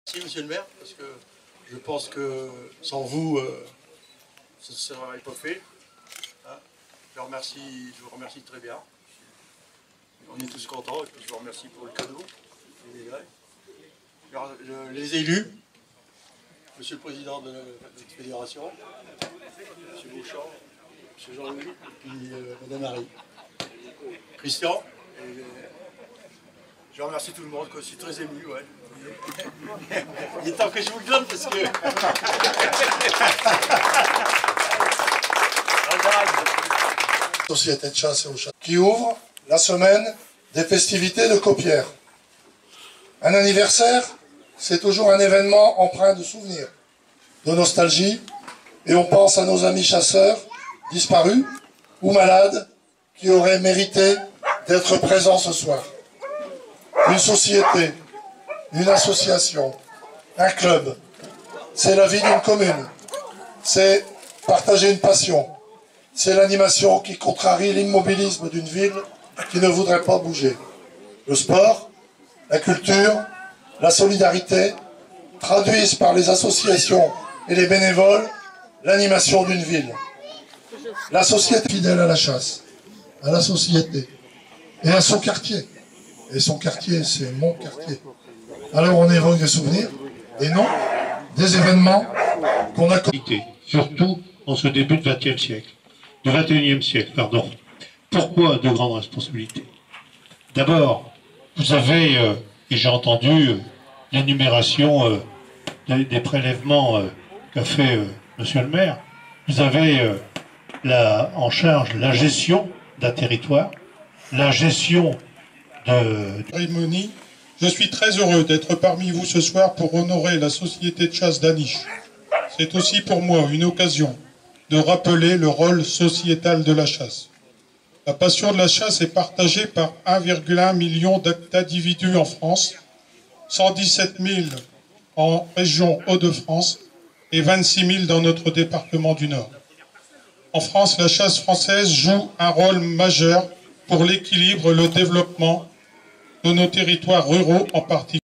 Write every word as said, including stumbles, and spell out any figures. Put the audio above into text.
Merci monsieur le maire, parce que je pense que sans vous, euh, ce ne serait pas fait. Hein, je, remercie, je vous remercie très bien. On est tous contents, et puis je vous remercie pour le cadeau. Alors, je, les élus, monsieur le président de notre fédération, monsieur Beauchamp, monsieur Jean-Louis, et puis euh, madame Marie. Christian, et, euh, je remercie tout le monde, je suis très ému, ouais. Il est temps que je vous le donne parce que... Société de chasse et au chat qui ouvre la semaine des festivités de Caupières. Un anniversaire, c'est toujours un événement empreint de souvenirs, de nostalgie, et on pense à nos amis chasseurs disparus ou malades qui auraient mérité d'être présents ce soir. Une société, une association, un club, c'est la vie d'une commune, c'est partager une passion, c'est l'animation qui contrarie l'immobilisme d'une ville qui ne voudrait pas bouger. Le sport, la culture, la solidarité traduisent par les associations et les bénévoles l'animation d'une ville. La société fidèle à la chasse, à la société et à son quartier. Et son quartier, c'est mon quartier. Alors on évoque des souvenirs, et non des événements qu'on a connus. Surtout en ce début du vingtième siècle, du vingt et unième siècle, pardon. Pourquoi de grandes responsabilités? D'abord, vous avez, euh, et j'ai entendu euh, l'énumération euh, des, des prélèvements euh, qu'a fait euh, monsieur le maire, vous avez euh, la, en charge la gestion d'un territoire, la gestion de... Cérémonie. Je suis très heureux d'être parmi vous ce soir pour honorer la société de chasse d'Aniche. C'est aussi pour moi une occasion de rappeler le rôle sociétal de la chasse. La passion de la chasse est partagée par un virgule un million d'individus en France, cent dix-sept mille en région Hauts-de-France et vingt-six mille dans notre département du Nord. En France, la chasse française joue un rôle majeur pour l'équilibre et le développement de nos territoires ruraux en particulier.